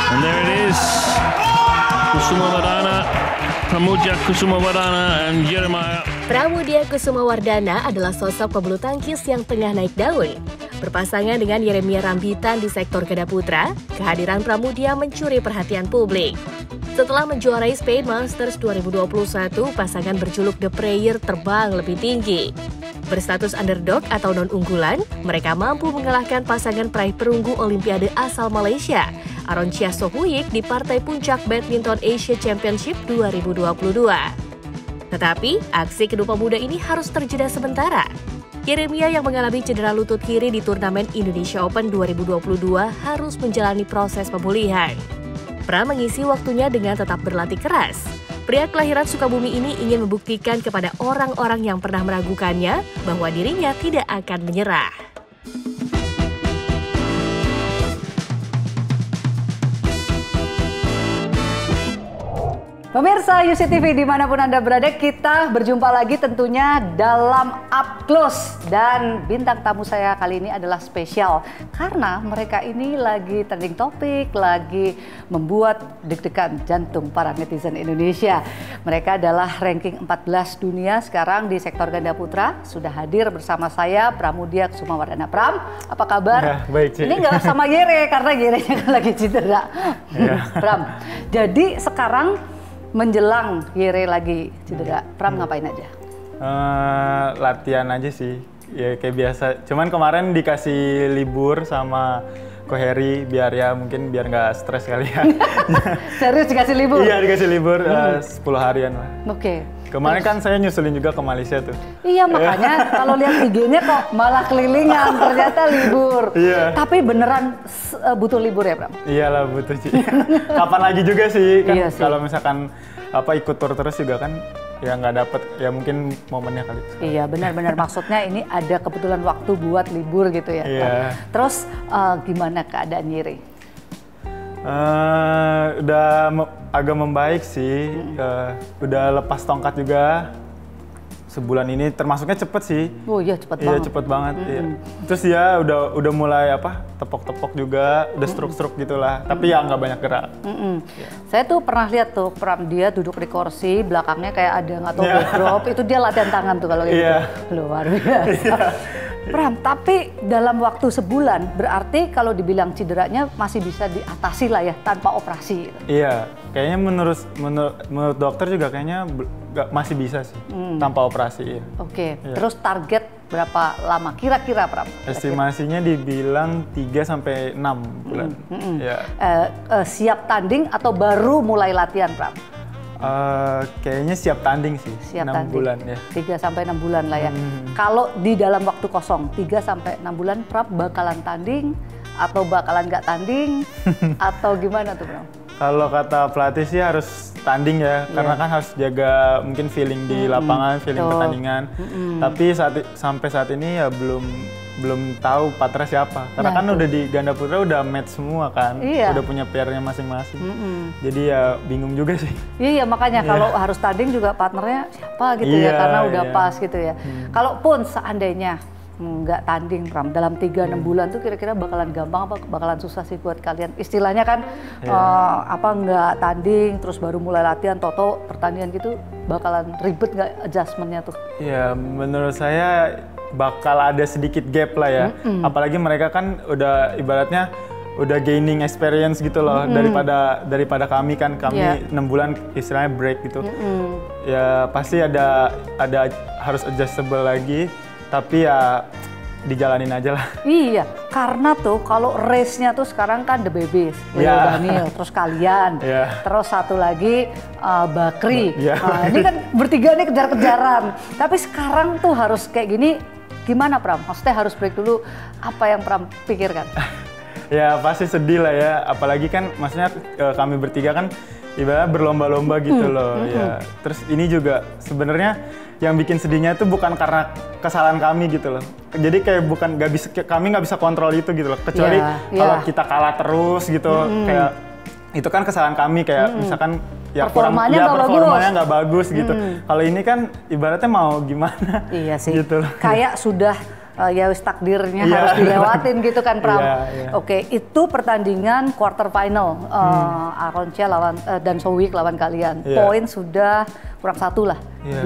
And there it is. Kusumawardana, Pramudia Kusumawardana, and Jeremiah. Pramudia Kusumawardana adalah sosok pebulu tangkis yang tengah naik daun. Berpasangan dengan Yeremia Rambitan di sektor ganda putra, kehadiran Pramudia mencuri perhatian publik. Setelah menjuarai Spain Masters 2021, pasangan berjuluk The Player terbang lebih tinggi. Berstatus underdog atau non-unggulan, mereka mampu mengalahkan pasangan peraih perunggu Olimpiade asal Malaysia, Aroncia Sohuyik di partai puncak Badminton Asia Championship 2022. Tetapi, aksi kedua pemuda ini harus terjeda sementara. Yeremia yang mengalami cedera lutut kiri di turnamen Indonesia Open 2022 harus menjalani proses pemulihan. Pram mengisi waktunya dengan tetap berlatih keras. Pria kelahiran Sukabumi ini ingin membuktikan kepada orang-orang yang pernah meragukannya bahwa dirinya tidak akan menyerah. Pemirsa UC TV dimanapun Anda berada, kita berjumpa lagi tentunya dalam Up Close. Dan bintang tamu saya kali ini adalah spesial karena mereka ini lagi trending topik, lagi membuat deg-degan jantung para netizen Indonesia. Mereka adalah ranking 14 dunia sekarang di sektor ganda putra. Sudah hadir bersama saya Pramudia Kusumawardana. Pram, apa kabar? Ya, baik, Ci. Ini nggak sama Yere karena Yerenya kan lagi cedera. Ya. Pram, jadi sekarang menjelang Yere lagi cedera, Pram ngapain aja? Latihan aja sih, ya kayak biasa. Cuman kemarin dikasih libur sama Ko Heri biar mungkin nggak stres kali ya. Serius dikasih libur? Iya, dikasih libur 10 harian lah. Oke. Kemarin kan saya nyusulin juga ke Malaysia tuh. Iya, makanya kalau lihat IG-nya kok malah kelilingan, ternyata libur. Iya. Tapi beneran butuh libur ya, Pram? Iyalah butuh sih. Kapan lagi juga sih kan, Iya sih. kalau misalkan ikut tur terus juga kan ya nggak dapet, ya mungkin momennya kali. Iya, benar-benar maksudnya ini ada kebetulan waktu buat libur gitu ya. Iya. Terus gimana keadaan Yere? Agak membaik sih, udah lepas tongkat juga sebulan ini, termasuknya cepet sih. Oh iya, cepet Iya, banget. cepet banget. Iya. Terus ya udah mulai tepok-tepok juga, udah stroke-stroke gitulah. Tapi ya nggak banyak gerak. Yeah. Saya tuh pernah lihat tuh Pram, dia duduk di kursi, belakangnya kayak ada nggak tahu backdrop, itu dia latihan tangan tuh kalau kayak gitu. Luar biasa. Pram, tapi dalam waktu sebulan, berarti kalau dibilang cederanya masih bisa diatasi lah ya, tanpa operasi. Gitu. Iya, kayaknya menurut dokter juga kayaknya masih bisa sih, tanpa operasi. Iya. Oke, Iya. terus target berapa lama kira-kira, Pram? Estimasinya dibilang 3-6 bulan. Ya. Siap tanding atau baru mulai latihan, Pram? Kayaknya siap tanding sih, Siap 6 tanding. bulan ya. 3-6 bulan lah ya. Kalau di dalam waktu kosong 3-6 bulan, Pram bakalan tanding atau bakalan nggak tanding atau gimana tuh, Pram? Kalau kata pelatih sih harus tanding ya, karena kan harus jaga mungkin feeling di lapangan, feeling pertandingan. Tapi sampai saat ini ya belum tahu partner siapa, karena kan udah di ganda putra udah match semua kan, udah punya pairnya masing-masing. Jadi ya bingung juga sih. Iya, makanya kalau harus tanding juga partnernya siapa gitu ya, karena udah pas gitu ya. Kalaupun seandainya nggak tanding, Pram, dalam 3-6 bulan tuh kira-kira bakalan gampang apa bakalan susah sih buat kalian? Istilahnya kan nggak tanding terus baru mulai latihan, toto pertandingan gitu, bakalan ribet nggak adjustmentnya tuh? Ya menurut saya bakal ada sedikit gap lah ya, apalagi mereka kan udah ibaratnya udah gaining experience gitu loh, daripada kami 6 bulan istilahnya break gitu. Ya pasti ada harus adjustable lagi. Tapi ya dijalanin aja lah. Iya, karena tuh kalau race-nya tuh sekarang kan The Babies, Leo Daniel, terus kalian, terus satu lagi Bakri. Ini kan bertiga nih kejar-kejaran. Tapi sekarang tuh harus kayak gini, gimana, Pram? Maksudnya harus break dulu, apa yang Pram pikirkan? Ya pasti sedih lah ya, apalagi kan maksudnya kami bertiga kan ibaratnya berlomba-lomba gitu loh. Ya. Terus ini juga sebenarnya yang bikin sedihnya itu bukan karena kesalahan kami gitu loh. Jadi kayak kami nggak bisa kontrol itu gitu loh. Kecuali kalau kita kalah terus gitu, kayak itu kan kesalahan kami, kayak misalkan ya performanya nggak bagus gitu. Kalau ini kan ibaratnya mau gimana? Iya sih. Gitu loh. Kayak sudah ya wis takdirnya harus dilewatin gitu kan Pram. Oke, itu pertandingan quarter final Aroncia lawan dan Sowick lawan kalian. Poin sudah kurang 1 lah,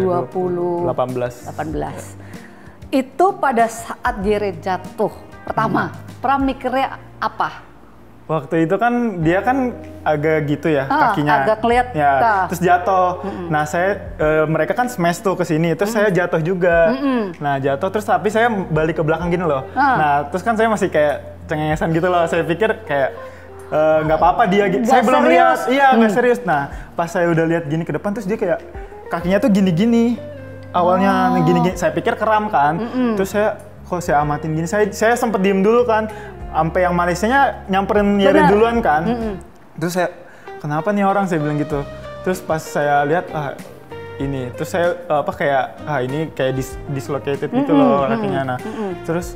18. Itu pada saat Jere jatuh pertama, Pram mikirnya apa? Waktu itu kan dia kan agak gitu ya kakinya, agak kelihatan. Ya, terus jatuh. Nah mereka kan smash tuh ke sini, terus saya jatuh juga. Nah jatuh terus tapi saya balik ke belakang gini loh. Nah terus kan saya masih kayak cengengesan gitu loh. Saya pikir kayak nggak apa-apa dia. Saya belum lihat, nggak serius. Nah pas saya udah lihat gini ke depan terus dia kayak kakinya tuh gini-gini. Awalnya gini-gini, saya pikir kram kan. Terus saya amatin gini. Saya sempet diem dulu kan. Sampai yang Malaysianya nyamperin Yere duluan kan. Terus saya, kenapa nih orang, saya bilang gitu. Terus pas saya lihat, ini. Terus saya ini kayak dislocated gitu loh kakinya. Nah, terus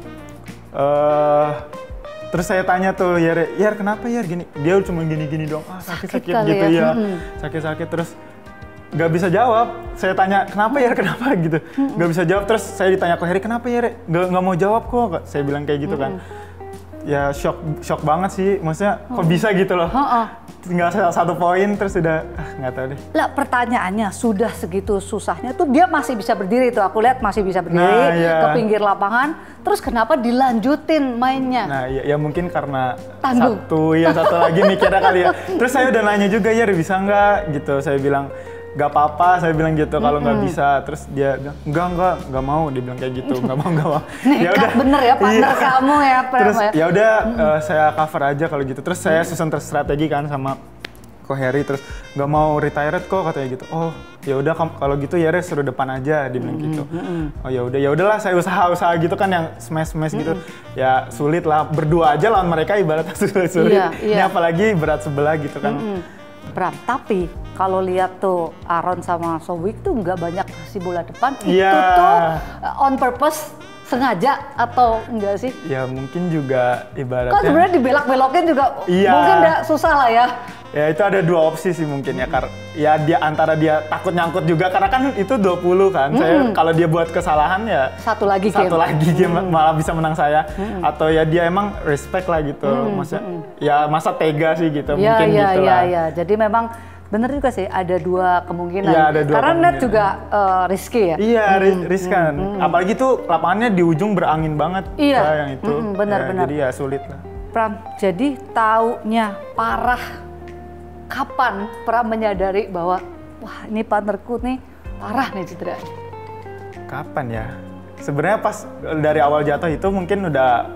saya tanya tuh Yere, kenapa Yer gini? Dia cuma gini-gini doang, sakit-sakit gitu ya. Sakit-sakit terus nggak bisa jawab. Saya tanya kenapa kenapa gitu. Nggak bisa jawab. Terus saya ditanya ke Heri, kenapa Yere? Nggak mau jawab kok. Saya bilang kayak gitu kan. Ya shock banget sih, maksudnya kok bisa gitu loh. Tinggal 1 poin terus udah nggak tahu deh. Lah pertanyaannya sudah segitu susahnya tuh dia masih bisa berdiri tuh, aku lihat masih bisa berdiri ke pinggir lapangan. Terus kenapa dilanjutin mainnya? Nah ya mungkin karena tanggung. satu lagi mikirnya kali ya. Terus saya udah nanya juga bisa nggak gitu, saya bilang gak apa-apa, saya bilang gitu kalau nggak bisa. Terus dia bilang nggak mau, dia bilang kayak gitu, nggak mau. Ya udah bener ya partner kamu ya. Terus ya udah saya cover aja kalau gitu. Terus saya susun strategi kan sama Ko Heri, terus nggak mau retired kok katanya gitu. Oh ya udah kalau gitu ya suruh depan aja, dia bilang gitu. Oh ya udahlah saya usaha gitu kan yang smash gitu. Ya sulit lah, berdua aja lawan mereka ibaratnya sulit. Ini apalagi berat sebelah gitu kan. Pram, tapi kalau lihat tuh Aron sama Sowick tuh nggak banyak kasih bola depan, itu tuh on purpose, sengaja atau enggak sih? Ya mungkin juga ibaratnya. Kan sebenarnya dibelak-belokin juga mungkin nggak susah lah ya. Ya itu ada 2 opsi sih mungkin ya, ya dia antara dia takut nyangkut juga karena kan itu 20 kan. Saya kalau dia buat kesalahan ya satu lagi game malah bisa menang saya. Atau ya dia emang respect lah gitu. Maksudnya ya masa tega sih gitu mungkin gitu lah. Iya. Jadi memang bener juga sih ada 2 kemungkinan. Ya, ada 2 karena kemungkinan. net juga risky ya. Iya, riskan. Apalagi tuh lapangannya di ujung berangin banget. Iya. Yang itu. Benar-benar. Jadi ya sulit lah. Pram, jadi taunya parah. Kapan Pram menyadari bahwa wah ini partnerku nih parah nih cedera? Kapan ya? Sebenarnya pas dari awal jatuh itu mungkin udah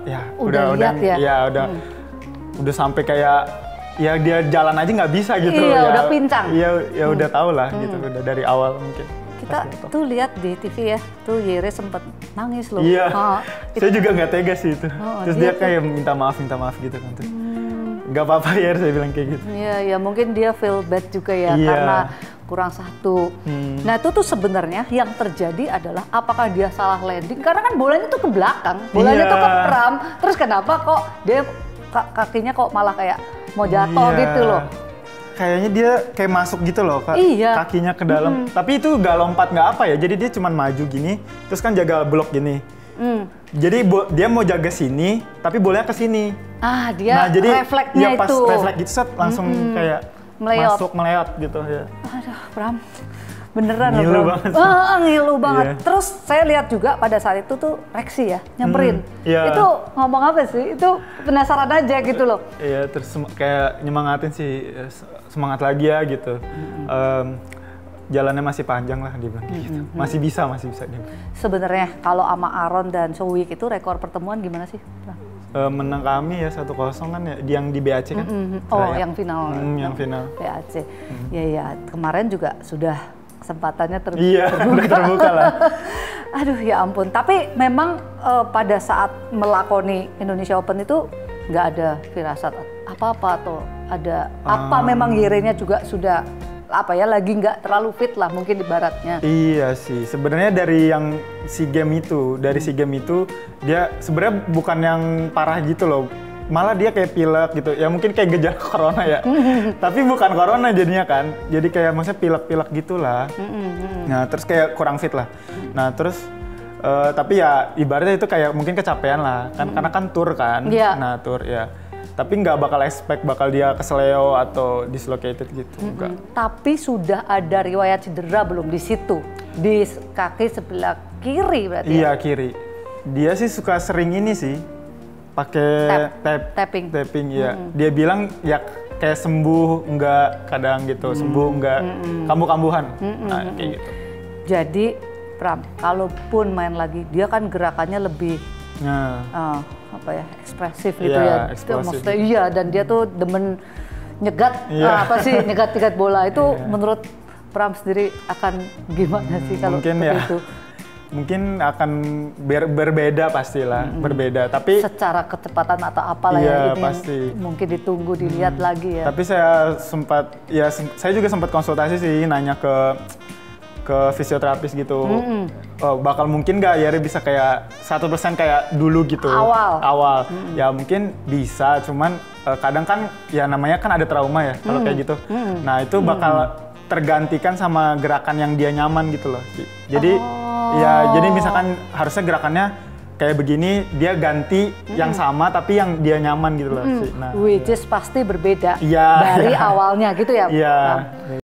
sampai kayak ya dia jalan aja nggak bisa gitu. Iya, ya, udah pincang. Iya, ya udah tau lah gitu, udah dari awal mungkin. Kita tuh lihat di TV ya, tuh Yere sempet nangis loh. Iya, saya juga nggak tega sih itu. Terus dia kayak minta maaf gitu kan. Gak apa-apa ya, saya bilang kayak gitu. Iya, ya mungkin dia feel bad juga ya karena kurang 1. Nah itu tuh sebenarnya yang terjadi adalah apakah dia salah landing? Karena kan bolanya tuh ke belakang, bolanya tuh ke Pram. Terus kenapa kok dia kakinya kok malah kayak mau jatuh gitu loh? Kayaknya dia kayak masuk gitu loh, kakinya ke dalam. Tapi itu gak lompat nggak apa ya, jadi dia cuma maju gini, terus kan jaga blok gini. Jadi dia mau jaga sini, tapi bolanya ke sini. Dia refleksnya pas itu. Refleks gitu langsung kayak meleot gitu ya. Aduh, Pram. Beneran loh, Ngilu Pram. banget. Ngilu banget. Terus saya lihat juga pada saat itu tuh Rexy ya, nyamperin. Itu ngomong apa sih? Itu penasaran aja gitu loh. Iya, terus kayak nyemangatin sih, semangat lagi ya gitu. Jalannya masih panjang lah dia bilang gitu. Masih bisa dia. Sebenarnya kalau sama Aron dan Sowick itu rekor pertemuan gimana sih? Menang kami ya 1-0 kan ya, yang di BAC kan. Yang final. Yang final. BAC. Ya kemarin juga sudah kesempatannya terbuka. Iya, udah terbuka lah. Aduh ya ampun. Tapi memang pada saat melakoni Indonesia Open itu nggak ada firasat apa-apa atau ada apa memang Yerenya juga sudah lagi nggak terlalu fit lah mungkin ibaratnya. Iya sih, sebenarnya dari yang SEA Games itu dia sebenarnya bukan yang parah gitu loh, malah dia kayak pilek gitu, ya mungkin kayak gejala corona ya, tapi bukan corona jadinya kan, jadi kayak maksudnya pilek-pilek gitulah. Nah terus kayak kurang fit lah. Nah terus Tapi ya ibaratnya itu kayak mungkin kecapean lah, kan karena kan tour kan. Iya. Nah tour ya. Tapi nggak bakal expect bakal dia kesleo atau dislocated gitu. Enggak. Tapi sudah ada riwayat cedera belum di situ? Di kaki sebelah kiri berarti Iya ya? kiri. Dia sih suka sering ini sih, pakai tapping ya. Dia bilang ya kayak sembuh enggak kadang gitu, sembuh enggak kambuh-kambuhan. Nah kayak gitu. Jadi Pram, kalaupun main lagi, dia kan gerakannya lebih Nah, apa ya, ekspresif gitu Iya, ya. eksplosif. Maksudnya iya, dan dia tuh demen nyegat, Iya. nyegat bola itu menurut Pram sendiri akan gimana sih kalau mungkin seperti ya. itu? Mungkin akan berbeda pastilah, berbeda. Tapi Secara kecepatan atau apalah Iya, ya ini pasti. mungkin ditunggu dilihat lagi ya. Tapi saya saya juga sempat konsultasi sih, nanya ke fisioterapis gitu. Bakal mungkin nggak Yeri bisa kayak 100% kayak dulu gitu. Awal. Ya mungkin bisa, cuman kadang kan ya namanya kan ada trauma ya kalau kayak gitu. Nah itu bakal tergantikan sama gerakan yang dia nyaman gitu loh. Jadi jadi misalkan harusnya gerakannya kayak begini, dia ganti yang sama tapi yang dia nyaman gitu loh. Which is pasti berbeda Iya. dari awalnya gitu ya. Iya. Pram?